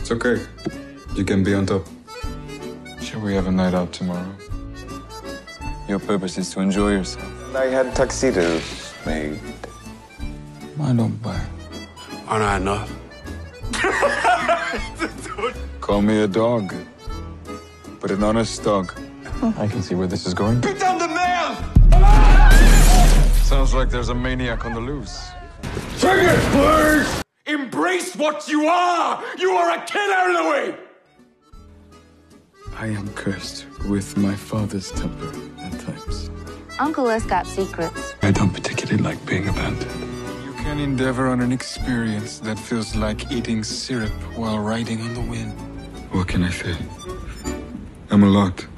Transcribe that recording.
It's okay. You can be on top. Shall we have a night out tomorrow? Your purpose is to enjoy yourself. I had tuxedos made. I don't buy. Aren't I enough? Call me a dog, but an honest dog. I can see where this is going. Putain de merde! Sounds like there's a maniac on the loose. Trigger, please! Embrace what you are! You are a killer, Louis! I am cursed with my father's temper at times. Uncle Les got secrets. I don't particularly like being abandoned. You can endeavor on an experience that feels like eating syrup while riding on the wind. What can I say? I'm a lot.